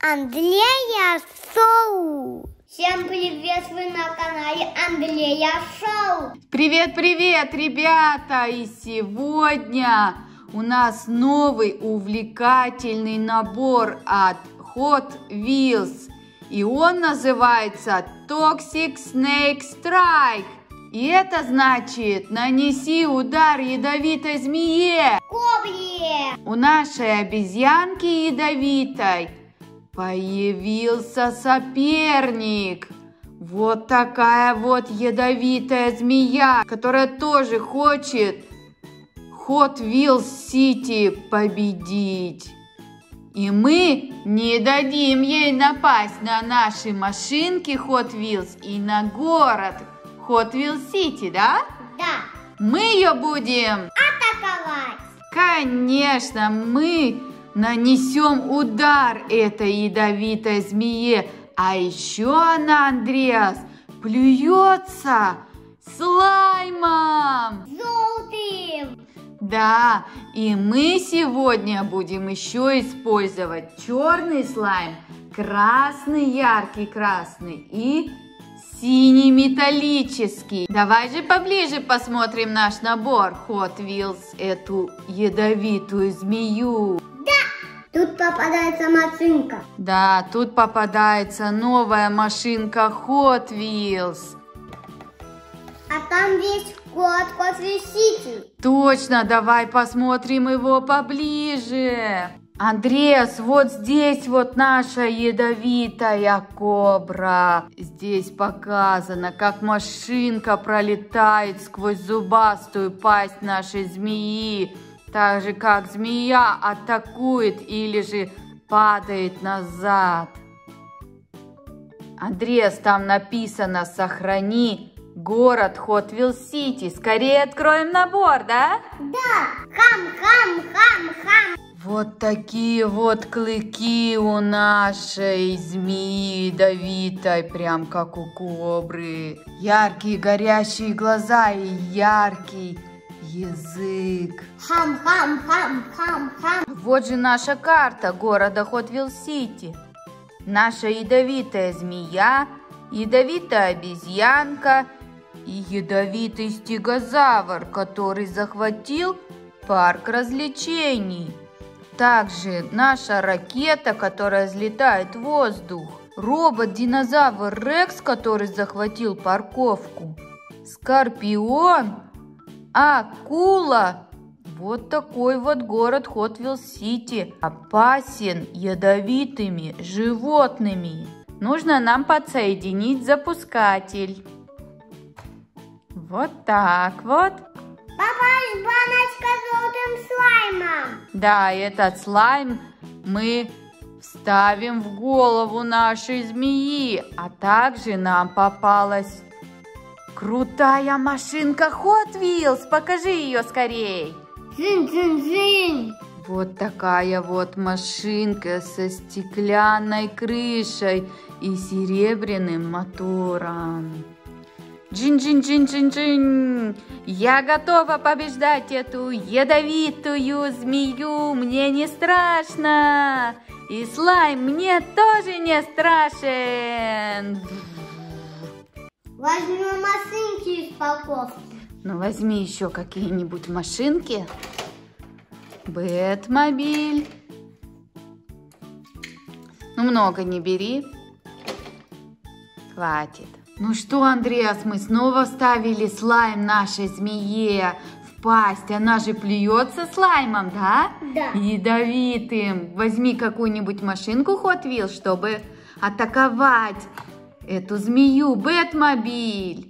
Андрея Шоу. Всем привет, вы на канале Андрея Шоу. Привет, ребята! И сегодня у нас новый увлекательный набор от Hot Wheels. И он называется Toxic Snake Strike. И это значит: нанеси удар ядовитой змее. Кобре. У нашей обезьянки ядовитой появился соперник. Вот такая вот ядовитая змея, которая тоже хочет Hot Wheels City победить. И мы не дадим ей напасть на наши машинки Hot Wheels и на город Hot Wheels City, да? Да. Мы ее будем атаковать. Конечно, мы нанесем удар этой ядовитой змее. А еще она, Андреас, плюется слаймом. Желтым. Да, и мы сегодня будем еще использовать черный слайм, красный, яркий красный и синий металлический. Давай же поближе посмотрим наш набор Hot Wheels, эту ядовитую змею. Тут попадается машинка. Да, тут попадается новая машинка Hot Wheels. А там весь город Hot Wheels City. Точно, давай посмотрим его поближе. Андреас, вот здесь вот наша ядовитая кобра. Здесь показано, как машинка пролетает сквозь зубастую пасть нашей змеи. Так же, как змея атакует или же падает назад. Андреас, там написано: сохрани город Hot Wheels City. Скорее откроем набор, да? Да. Хам. Вот такие вот клыки у нашей змеи ядовитой, прям как у кобры. Яркие горящие глаза и яркий язык. Хам. Вот же наша карта города Hot Wheels City. Наша ядовитая змея, ядовитая обезьянка и ядовитый стегозавр, который захватил парк развлечений. Также наша ракета, которая взлетает в воздух. Робот-динозавр Рекс, который захватил парковку. Скорпион. Акула. Вот такой вот город Hot Wheels City. Опасен ядовитыми животными. Нужно нам подсоединить запускатель. Вот так вот. Попалась баночка с желтым слаймом. Да, этот слайм мы вставим в голову нашей змеи. А также нам попалась крутая машинка Hot Wheels. Покажи ее скорей. Зин. Вот такая вот машинка со стеклянной крышей и серебряным мотором. Джин. Я готова побеждать эту ядовитую змею. Мне не страшно. И слайм мне тоже не страшен. Возьмем машинки из упаковки. Ну, возьми еще какие-нибудь машинки. Бэтмобиль. Ну, много не бери. Хватит. Ну что, Андреас, мы снова вставили слайм нашей змее в пасть. Она же плюется слаймом, да? Да. Ядовитым. Возьми какую-нибудь машинку Hot Wheels, чтобы атаковать эту змею. Бэтмобиль.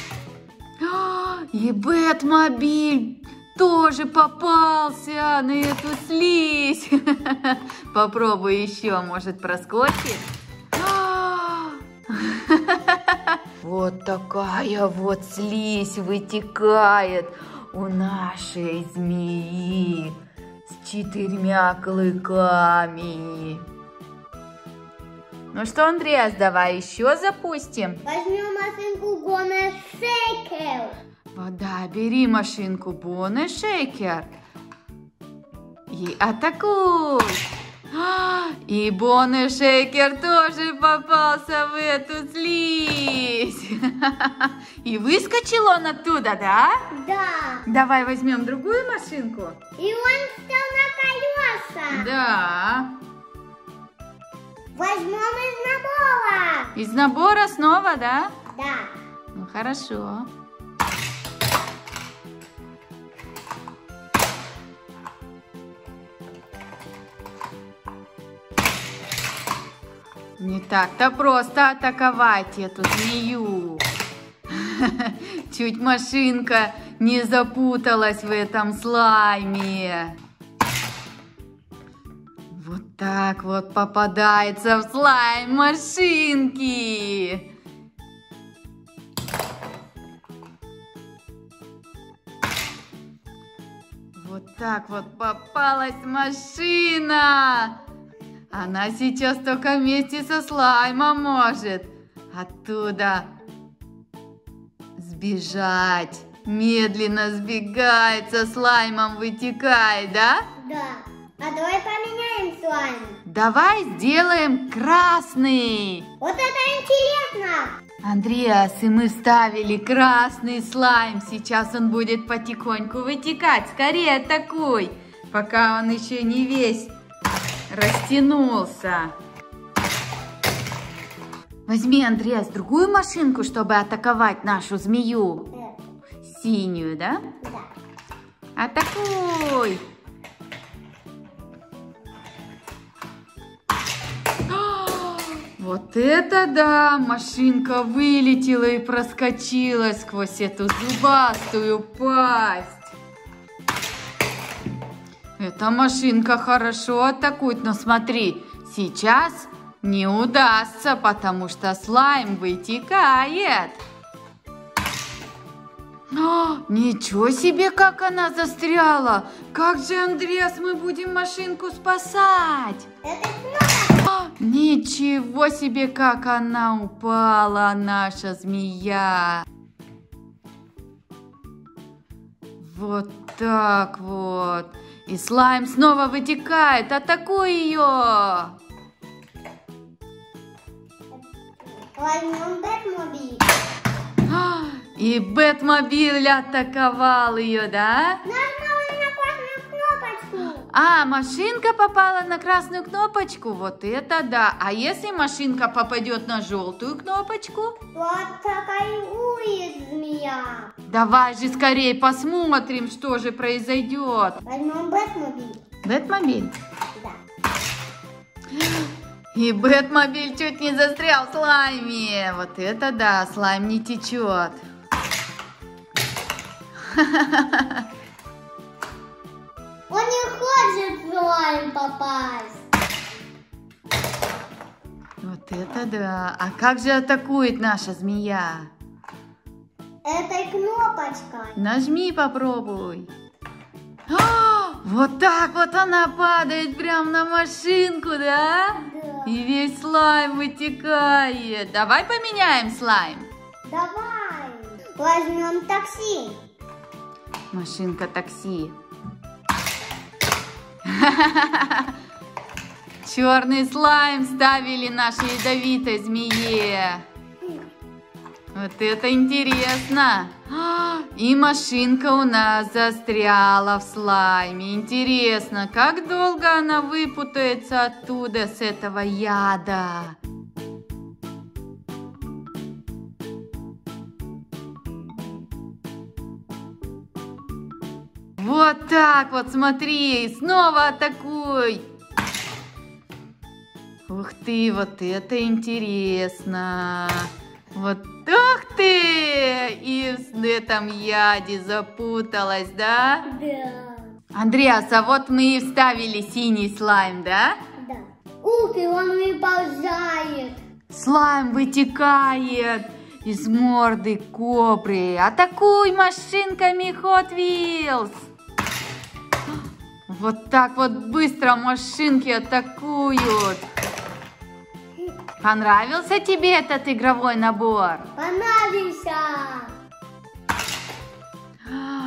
И Бэтмобиль тоже попался на эту слизь. Попробуй еще, может, проскочит. Вот такая вот слизь вытекает у нашей змеи с 4 клыками. Ну что, Андреас, давай еще запустим. Возьмем машинку Бонус Шейкер. Да, бери машинку Бонус Шейкер и атакуй. И Бонни Шейкер тоже попался в эту слизь. И выскочил он оттуда, да? Да. Давай возьмем другую машинку. И он встал на колеса. Да. Возьмем из набора. Из набора снова, да? Да. Ну, хорошо. Не так-то просто атаковать эту змею. Чуть машинка не запуталась в этом слайме. Вот так вот попадается в слайм машинки. Вот так вот попалась машина. Она сейчас только вместе со слаймом может оттуда сбежать. Медленно сбегает, со слаймом вытекает, да? Да. А давай поменяем слайм. Давай сделаем красный. Вот это интересно. Андреас, и мы вставили красный слайм. Сейчас он будет потихоньку вытекать. Скорее атакуй, пока он еще не весь растянулся. Возьми, Андреас, другую машинку, чтобы атаковать нашу змею. Синюю, да? Да. Атакуй! Вот это да! Машинка вылетела и проскочила сквозь эту зубастую пасть. Эта машинка хорошо атакует, но смотри, сейчас не удастся, потому что слайм вытекает. Ничего себе, как она застряла! Как же, Андреас, мы будем машинку спасать? Это кнопка. Ничего себе, как она упала, наша змея! Вот так вот. И слайм снова вытекает. Атакуй ее! Возьмем Бэтмобиль. И Бэтмобиль атаковал ее, да? Нажала на красную кнопочку. А, машинка попала на красную кнопочку. Вот это да. А если машинка попадет на желтую кнопочку? Вот атакует змея. Давай же скорее посмотрим, что же произойдет. Возьмем Бэтмобиль. Бэтмобиль. Да. И Бэтмобиль чуть не застрял в слайме. Вот это да, слайм не течет. Он не хочет в слайм попасть. Вот это да. А как же атакует наша змея? Этой кнопочкой. Нажми, попробуй. Вот так вот она падает прямо на машинку, да? Да. И весь слайм вытекает. Давай поменяем слайм. Давай. Возьмем такси. Машинка такси. Черный слайм ставили нашей ядовитой змее. Вот это интересно. И машинка у нас застряла в слайме. Интересно, как долго она выпутается оттуда, с этого яда? Вот так вот, смотри, снова атакуй. Ух ты, вот это интересно. Вот, ух ты! И в этом яде запуталась, да? Да. Андреас, а вот мы и вставили синий слайм, да? Да. Ух ты, он выползает. Слайм вытекает из морды кобры. Атакуй машинками Hot Wheels! Вот так вот быстро машинки атакуют. Понравился тебе этот игровой набор? Понравился.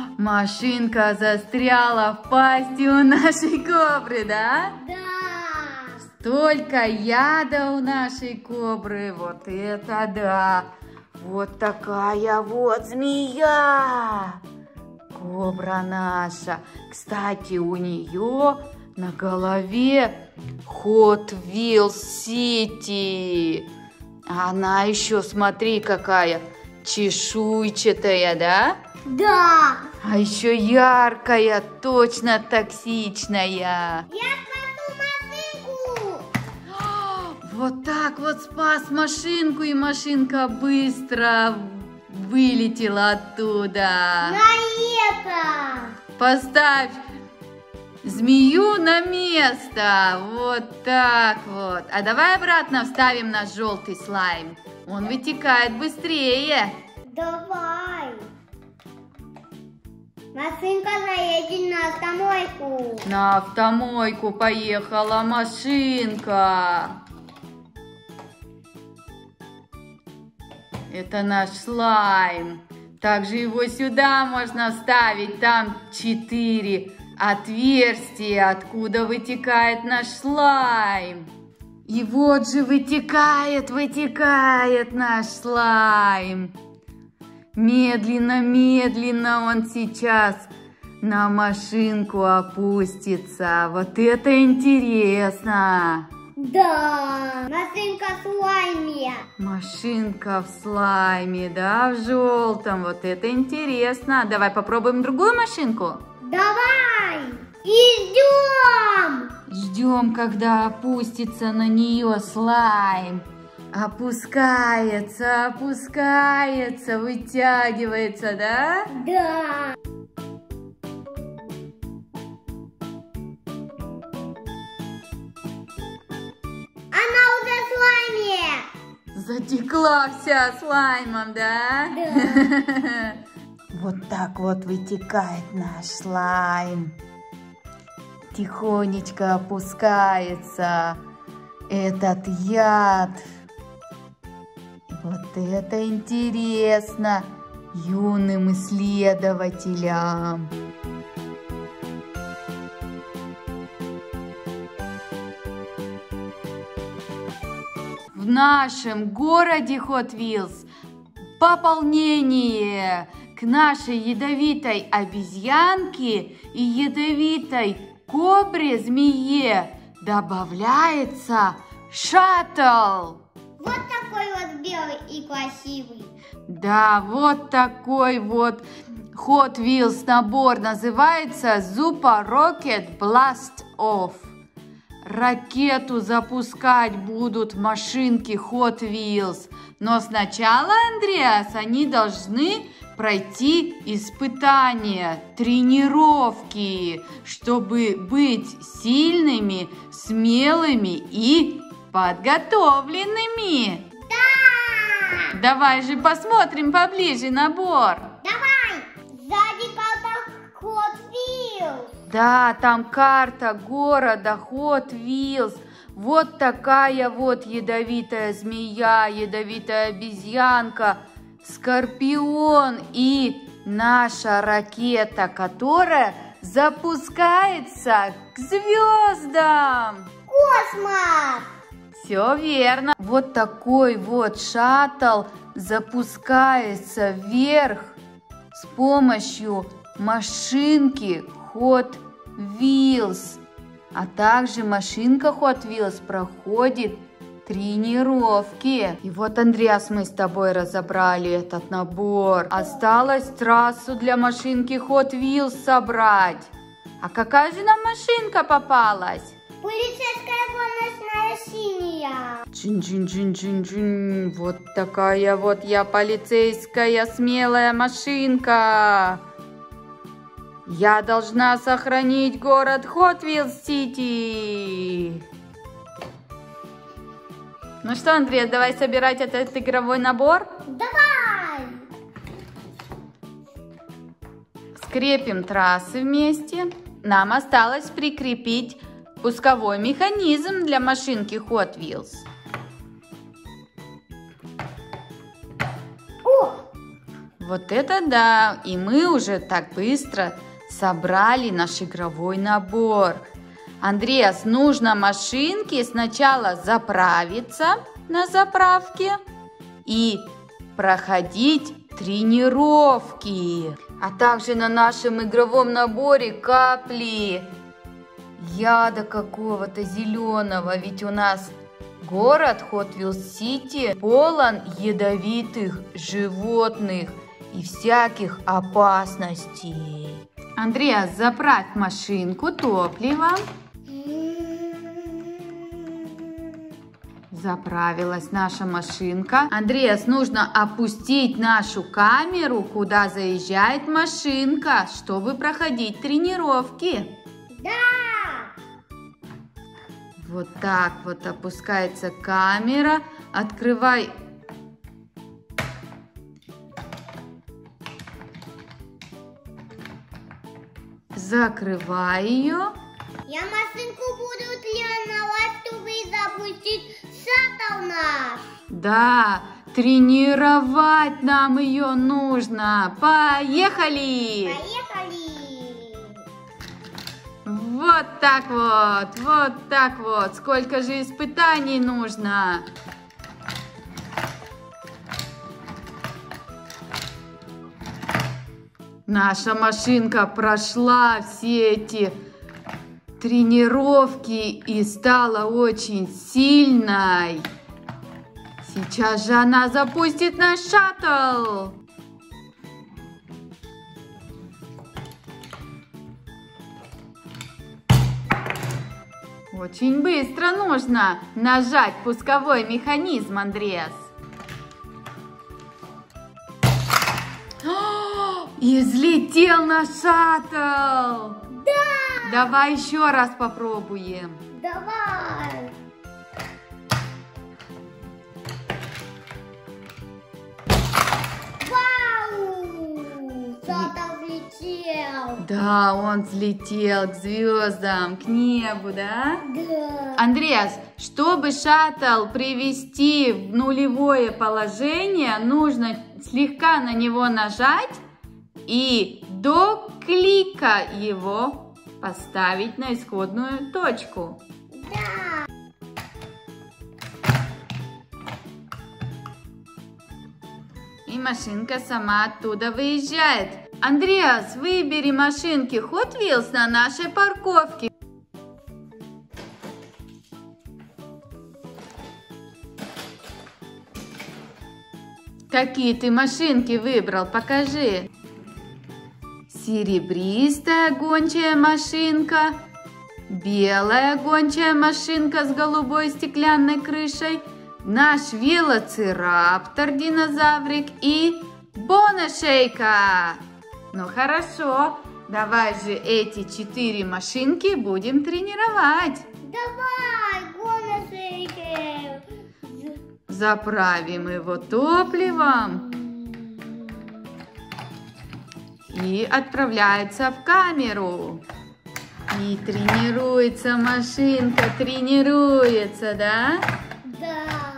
Машинка застряла в пасти у нашей кобры, да? Да. Столько яда у нашей кобры. Вот это да. Вот такая вот змея. Кобра наша. Кстати, у нее на голове Hot Wheels City. Она еще, смотри, какая чешуйчатая, да? Да. А еще яркая, точно токсичная. Я спасу машинку. Вот так вот спас машинку, и машинка быстро вылетела оттуда. На это. Поставь змею на место. Вот так вот. А давай обратно вставим наш желтый слайм. Он вытекает быстрее. Давай. Машинка заедет на автомойку. На автомойку поехала машинка. Это наш слайм. Также его сюда можно вставить. Там 4 отверстия, откуда вытекает наш слайм. И вот же вытекает наш слайм. Медленно, медленно он сейчас на машинку опустится. Вот это интересно. Да, машинка в слайме. Машинка в слайме, да, в желтом. Вот это интересно. Давай попробуем другую машинку. Давай, идем. Ждем, когда опустится на нее слайм. Опускается, опускается, вытягивается, да? Да. Она уже в слайме. Затекла вся слаймом, да? Да. Вот так вот вытекает наш слайм. Тихонечко опускается этот яд. Вот это интересно юным исследователям. В нашем городе Hot Wheels пополнение к нашей ядовитой обезьянке и ядовитой кобре-змее добавляется шаттл. Вот такой вот белый и красивый. Да, вот такой вот Hot Wheels набор называется Super Rocket Blast Off. Ракету запускать будут машинки Hot Wheels. Но сначала, Андреас, они должны пройти испытания, тренировки, чтобы быть сильными, смелыми и подготовленными. Да! Давай же посмотрим поближе набор. Давай! Сзади карта Hot Wheels. Да, там карта города Hot Wheels. Вот такая вот ядовитая змея, ядовитая обезьянка, скорпион и наша ракета, которая запускается к звездам. Космос! Все верно. Вот такой вот шаттл запускается вверх с помощью машинки Hot Wheels. А также машинка Hot Wheels проходит тренировки. И вот, Андреас, мы с тобой разобрали этот набор. Осталось трассу для машинки Hot Wheels собрать. А какая же нам машинка попалась? Полицейская гоночная синяя. Чин-чин-чин-чин-чин. Вот такая вот я полицейская смелая машинка. Я должна сохранить город Hot Wheels City. Ну что, Андрей, давай собирать этот игровой набор. Давай! Скрепим трассы вместе. Нам осталось прикрепить пусковой механизм для машинки Hot Wheels. О! Вот это да! И мы уже так быстро собрали наш игровой набор. Андреас, нужно машинке сначала заправиться на заправке и проходить тренировки. А также на нашем игровом наборе капли яда какого-то зеленого. Ведь у нас город Hot Wheels City полон ядовитых животных и всяких опасностей. Андреас, заправь машинку топливом. Заправилась наша машинка. Андреас, нужно опустить нашу камеру, куда заезжает машинка, чтобы проходить тренировки. Да! Вот так вот опускается камера. Открывай. Закрывай ее. Я машинку буду тренировать, чтобы запустить шаттл наш. Да, тренировать нам ее нужно. Поехали! Поехали! Вот так вот, вот так вот. Сколько же испытаний нужно? Наша машинка прошла все эти тренировки и стала очень сильной. Сейчас же она запустит наш шаттл. Очень быстро нужно нажать пусковой механизм, Андреас. И взлетел наш шаттл. Да! Давай еще раз попробуем. Давай! Вау! Шаттл взлетел! Да, он взлетел к звездам, к небу, да? Да! Андреас, чтобы шаттл привести в нулевое положение, нужно слегка на него нажать и до клика его поставить на исходную точку. Да! И машинка сама оттуда выезжает. Андреас, выбери машинки Hot Wheels на нашей парковке. Какие ты машинки выбрал? Покажи. Серебристая гончая машинка, белая гончая машинка с голубой стеклянной крышей, наш велоцираптор динозаврик и Боношейка. Ну хорошо, давай же эти 4 машинки будем тренировать. Давай, Боношейка! Заправим его топливом и отправляется в камеру. И тренируется машинка, тренируется, да? Да!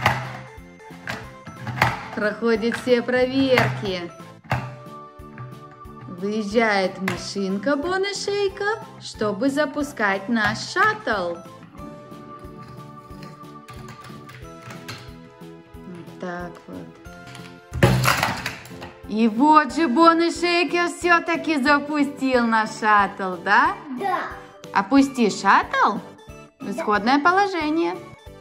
Проходит все проверки. Выезжает машинка Боношейка, чтобы запускать наш шаттл. Вот так вот. И вот же Боношейка все-таки запустил наш шаттл, да? Да! Опусти шаттл в исходное положение.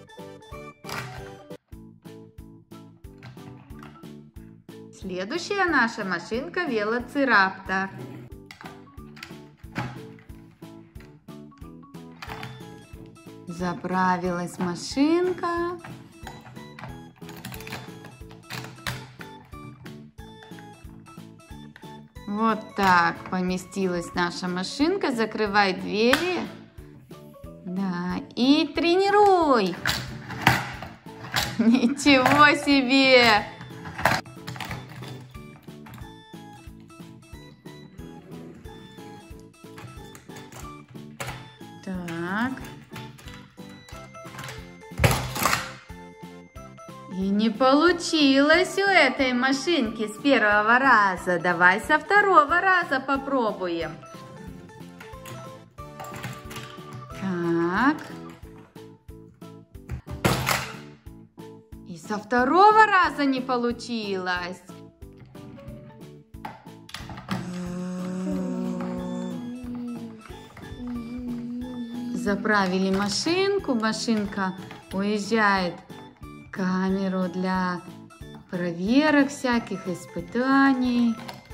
Следующая наша машинка велоцираптор. Заправилась машинка. Вот так поместилась наша машинка. Закрывай двери. Да, и тренируй. Ничего себе! Так. И не получилось у этой машинки с первого раза. Давай со второго раза попробуем. Так. И со второго раза не получилось. Заправили машинку. Машинка уезжает в камеру для проверок, всяких испытаний.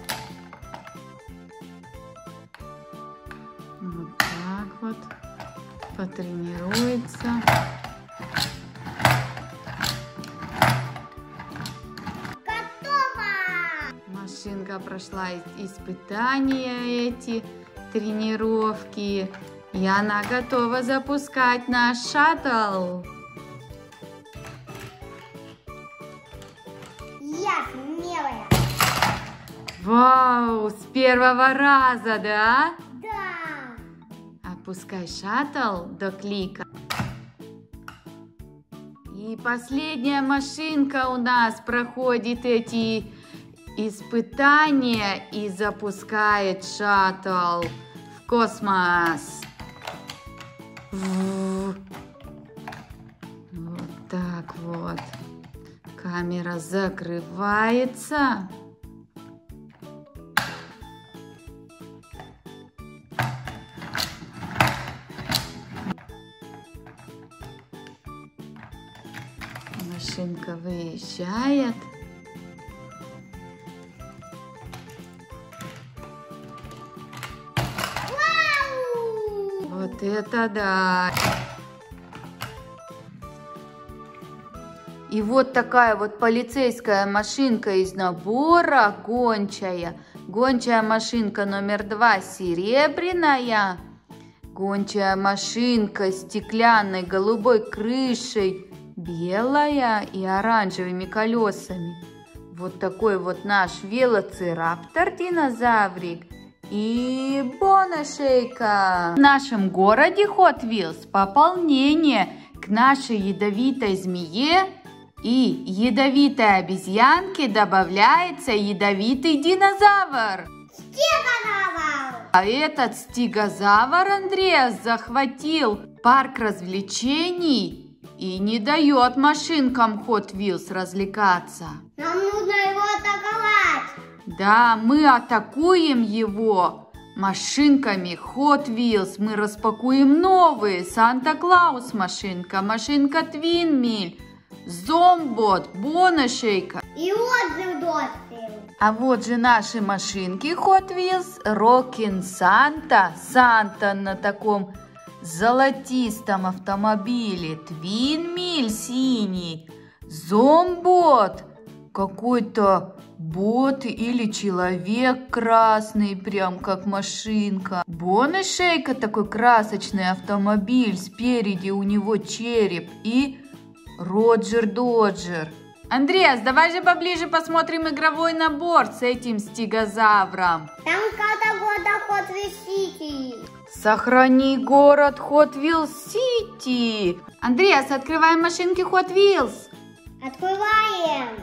Вот так вот. Потренируется. Готово! Машинка прошла испытания эти, тренировки. И она готова запускать наш шаттл. Я смелая. Вау, с первого раза, да? Да. Опускай шаттл до клика. И последняя машинка у нас проходит эти испытания и запускает шаттл в космос. Вот так вот. Камера закрывается. Машинка выезжает. Вау! Вот это да! И вот такая вот полицейская машинка из набора, гончая. Гончая машинка номер 2 серебряная. Гончая машинка с стеклянной голубой крышей, белая и оранжевыми колесами. Вот такой вот наш велоцираптор динозаврик и боношейка. В нашем городе Hot Wheels пополнение к нашей ядовитой змее и ядовитой обезьянке добавляется ядовитый динозавр. Стегозавр! А этот стегозавр Андреас захватил парк развлечений и не дает машинкам Hot Wheels развлекаться. Нам нужно его атаковать. Да, мы атакуем его машинками Hot Wheels. Мы распакуем новые. Санта-Клаус машинка, машинка Твинмиль, Зомбот, Боношейка. И отзыв достиг. А вот же наши машинки Hot Wheels, Rockin' Santa, Санта на таком золотистом автомобиле, Твинмиль синий, Зомбот, какой-то бот или человек красный, прям как машинка. Боношейка, такой красочный автомобиль, спереди у него череп, и Роджер Доджер. Андреас, давай же поближе посмотрим игровой набор с этим стегозавром. Там карта города Hot Wheels City. Сохрани город Hot Wheels City. Андреас, открываем машинки Hot Wheels. Открываем.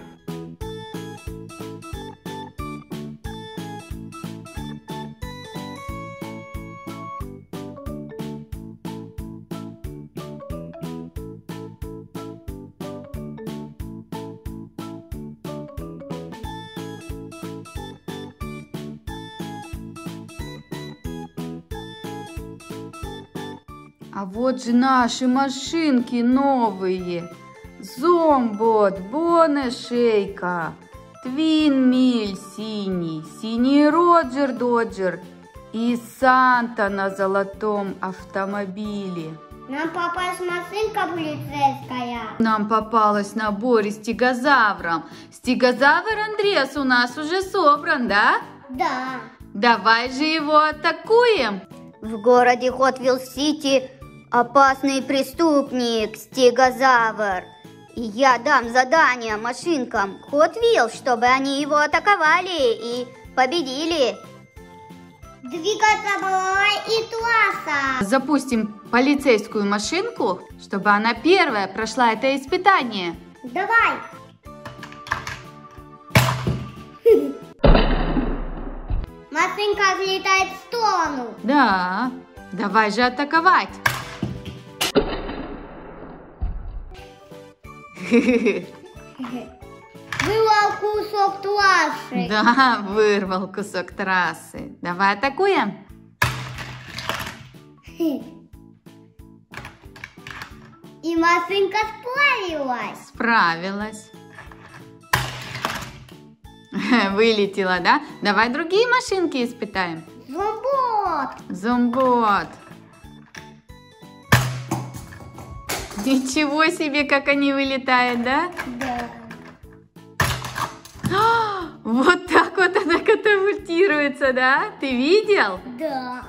А вот же наши машинки новые. Зомбот, Боношейка, Твинмиль синий, синий Роджер Доджер и Санта на золотом автомобиле. Нам попалась машинка полицейская. Нам попалась в наборе стегозавром. Стегозавр, Андреас, у нас уже собран, да? Да. Давай же его атакуем. В городе Hot Wheels City опасный преступник стегозавр. И я дам задание машинкам Hot Wheels, чтобы они его атаковали и победили. Двигаться балалай и трасса. Запустим полицейскую машинку, чтобы она первая прошла это испытание. Давай. Машинка отлетает в сторону. Да, давай же атаковать. Вырвал кусок трассы. Да, вырвал кусок трассы. Давай атакуем. И машинка справилась. Справилась. Вылетела, да? Давай другие машинки испытаем. Зумбот. Зумбот. Ничего себе, как они вылетают, да? Да. Вот так вот она катапультируется, да? Ты видел? Да.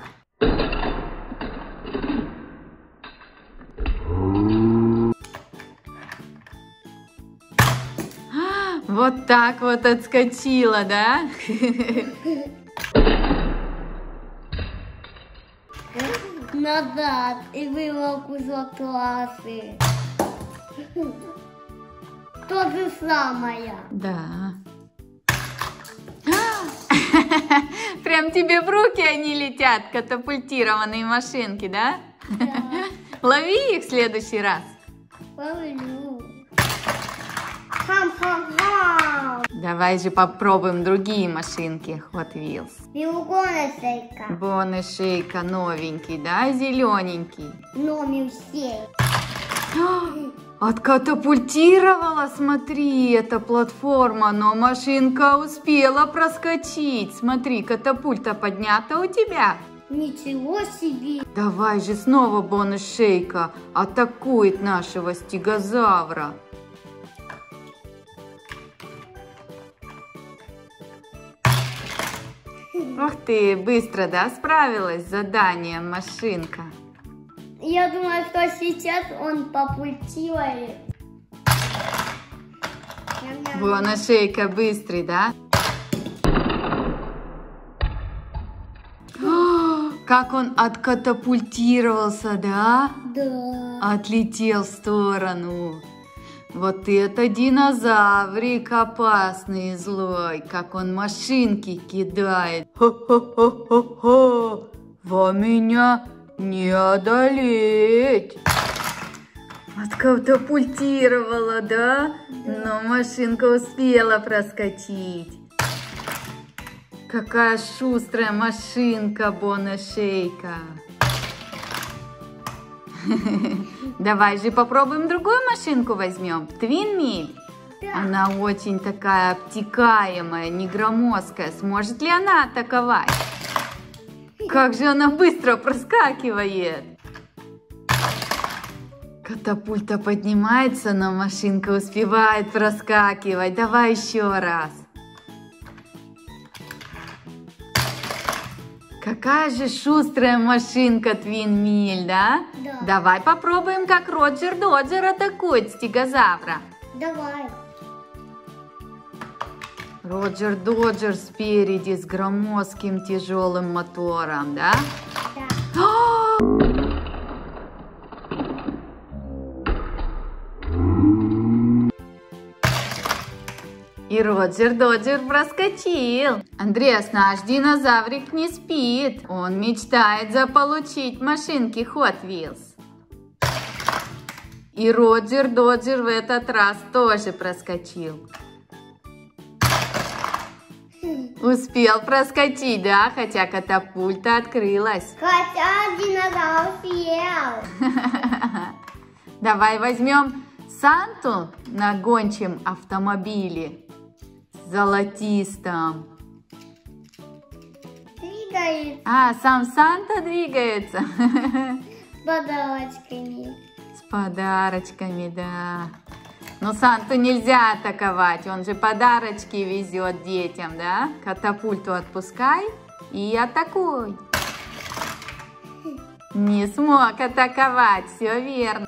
Вот так вот отскочила, да? Назад и вырвал кусок трассы. То же самое. Да. Прям тебе в руки они летят, катапультированные машинки, да? Да. Лови их в следующий раз. Ловлю. Хам-хам-хам. Давай же попробуем другие машинки Hot Wheels. Белогоношейка. Боношейка новенький, да, зелененький. Номер 7. Откатапультировала, смотри, эта платформа, но машинка успела проскочить. Смотри, катапульта поднята у тебя. Ничего себе. Давай же снова боношейка атакует нашего стегозавра. Ух ты, быстро, да, справилась с заданием машинка? Я думаю, что сейчас он попультивает. Боношейка быстрый, да? О, как он откатапультировался, да? Да. Отлетел в сторону. Вот это динозаврик опасный и злой, как он машинки кидает. Хо-хо-хо-хо-хо, вам меня не одолеть. Откатапультировала, да? Но машинка успела проскочить. Какая шустрая машинка, боношейка. Давай же попробуем другую машинку возьмем. Твин-миль. Да. Она очень такая обтекаемая, не громоздкая. Сможет ли она атаковать? Как же она быстро проскакивает. Катапульта поднимается, но машинка успевает проскакивать. Давай еще раз. Какая же шустрая машинка Твин-миль, да? Да. Давай попробуем, как Роджер Доджер атакует стегозавра. Давай. Роджер Доджер спереди с громоздким тяжелым мотором, да? Да. И Роджер Доджер проскочил. Андреас, наш динозаврик не спит. Он мечтает заполучить машинки Hot Wheels. И Роджер Доджер в этот раз тоже проскочил. Успел проскочить, да? Хотя катапульта открылась. Хотя динозавр съел. Давай возьмем Санту на гончем автомобиле. Золотистом. Двигается А, сам Санта двигается. с подарочками. С подарочками, да. Но Санту нельзя атаковать, он же подарочки везет детям, да? Катапульту отпускай и атакуй. Не смог атаковать, все верно.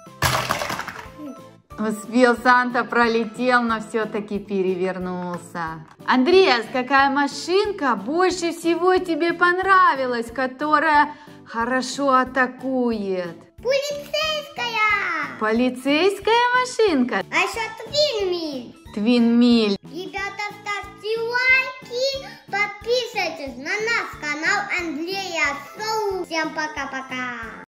Успел, Санта пролетел, но все-таки перевернулся. Андреас, какая машинка больше всего тебе понравилась, которая хорошо атакует? Полицейская. Полицейская машинка? А еще Твин-миль. Твин-миль. Ребята, ставьте лайки, подписывайтесь на наш канал Андрея Шоу. Всем пока-пока.